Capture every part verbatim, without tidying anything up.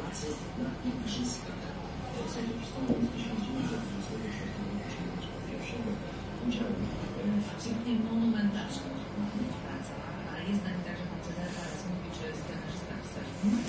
pracy na igrzyskach. Zarejestrowano w tysiąc dziewięćset dwudziestego pierwszego udziału w cyklie monumentalnym w pracy, ale jest na nim także pan Cezary teraz mówi, że scenarzysta pisał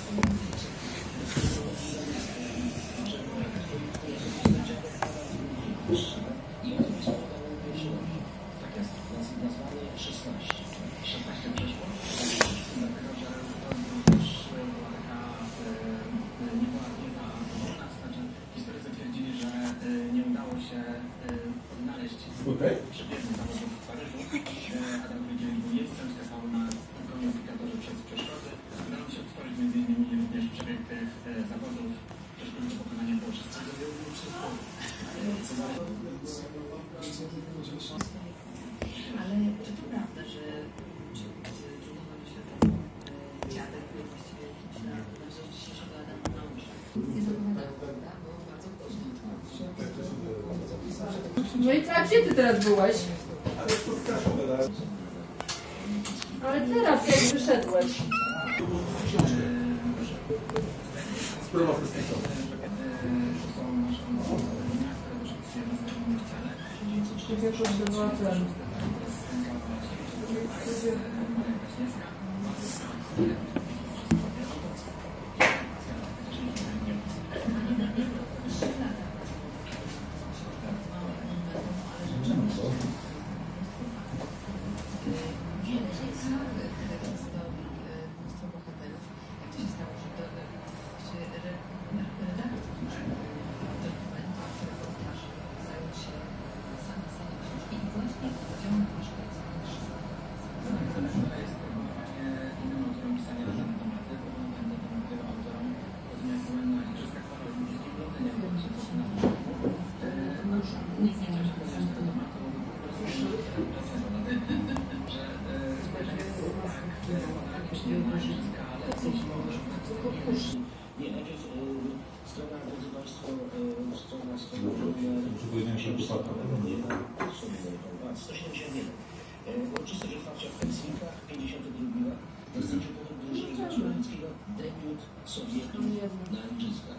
i o tym spowodowało pierwszy tak jest nazwany szesnaście. szesnaście przeszło, dlatego że to też była taka nie była wiedza wolna, to znaczy historycy twierdzili, że nie udało się odnaleźć przebiegu zawodów w Paryżu. Adam Mickiewicz był jeźdźcem, skakał na komunikatorze przez przeszkody. Udało się odtworzyć między innymi również przebieg tych zawodów. Przeszkód do pokonania było wszystkiego. Ale czy to prawda, że trudowano się ten dziadek właściwie na wzór dzisiejszego Adama Małysza? Nie zapowiadał, prawda? Bo bardzo głośno. No i co, a gdzie ty teraz byłeś? Ale teraz jak wyszedłeś? Sprawa prestiżowa. Jak kosztowała ten? Nie, najpierw strona, drodzy Państwo, strona sto siedemdziesiąt jeden. Uroczystość otwarcia w Helsinkach, pięćdziesiąty drugi rok. Następnie powód Bolszewika Słowiańskiego, debiut Sowietów na igrzyskach.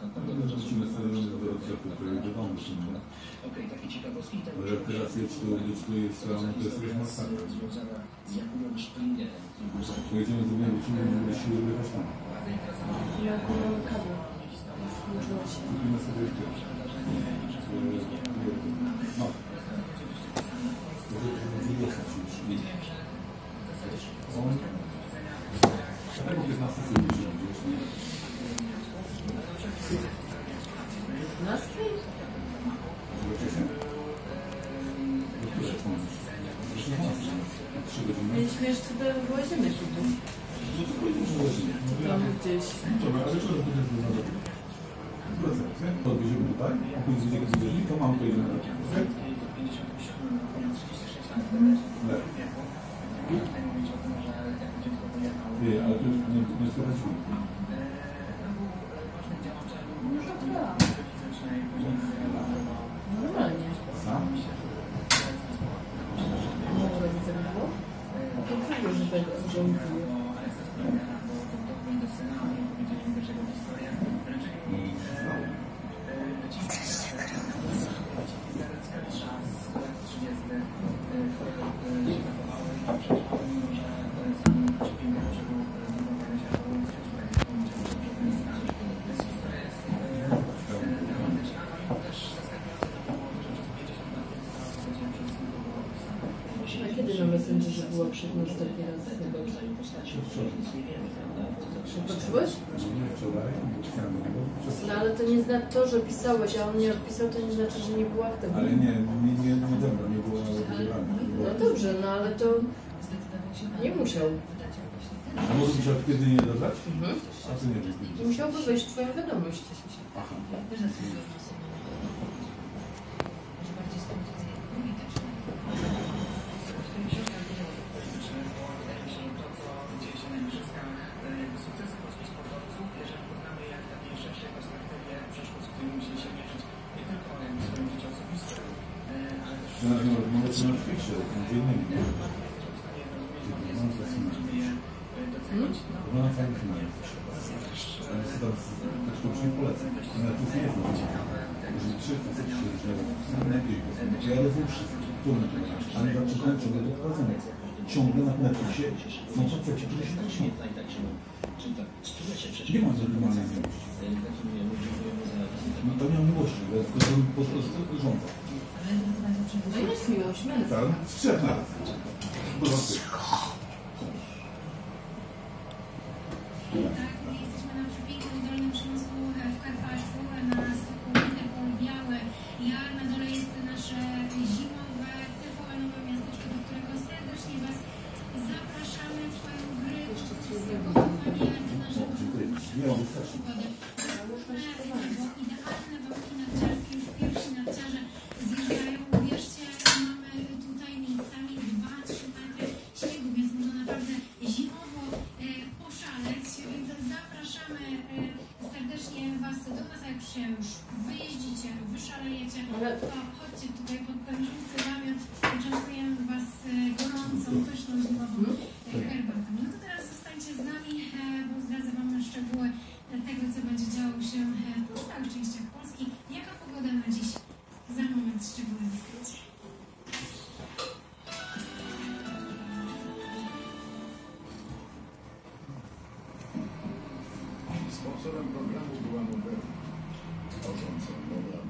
Okej, takie ciekawostki. Teraz jest tu, jest tu, jest związana z Jakubem Springerem. Pojedziemy do mnie, musimy siły wyjechać tam. Ja mam kabel. Skończyło się. No. Wyjechać już. On... Dlatego piętnasty piętnasty? Mieliśmy jeszcze do łaziemy tutaj. Tam gdzieś. Dobra, ale jeszcze raz będę zrobił. Wracamy, to odwiedzimy tutaj, a później z niego zwiedzili, to mam pojedziemy na takim. Nie, ale to nie, nie sprawdzimy. Normalnie. Sam? Może nie było? A to było, że tego rządziło. A kiedy na Messengerze była przez ostatni raz chyba? Patrzyłeś? No ale to nie znaczy to, że pisałeś, a on nie odpisał, to nie znaczy, że nie było aktywny. Ale nie, nie, nie, nie dobra, nie było wybrane. No dobrze, no ale to nie musiał. A może musiał kiedy nie dodać? Mhm. A co nie wiem. I musiałby wejść w twoją wiadomość. Aha. No, no, no, to na Twitterze, między innymi, nie? docenić. No, No na całym finale. Ale jest teraz tak sztucznie polecam. Ale to nie jest dobrze. Jeżeli trzy facety się różnią, są lepiej. Ja rozumiem wszystko. Ale dlaczego ciągle do prowadzenia? Ciągle na Netflixie są faceci, którzy się tak śmieją. Nie ma normalnej miłości. No to nie ma miłości, bo jest to rządza. No jest miłość, męska. Tak? Z trzech naraz. Tak, my jesteśmy na przepięknym Dolnym Śląsku w Karpaszku, na stoku Interpol Białe Jar. Na dole jest nasze zimowe, T V N-owe miasteczko, do którego serdecznie Was zapraszamy. Trwają gry, konkursy, na żywo. Przygody. Bo idealne warunki narciarskie, już pierwsi narciarze zjeżdżają. Uwierzcie, mamy tutaj miejscami dwa trzy metry śniegu, więc można naprawdę zimowo e, poszaleć, więc zapraszamy e, serdecznie Was do nas, a jak się już wyjeździcie, wyszalejecie, to chodźcie tutaj pod ten żółty namiot, poczęstujemy Was e, gorącą, pyszną, zimową e, herbatą. No to teraz zostańcie z nami, e, bo zdradzę Wam szczegóły tego, co będzie działo się w pozostałych częściach Polski. Jaka pogoda na dziś? Za moment szczegóły w skrócie. Sponsorem programu była Moderna. Tworząca nowe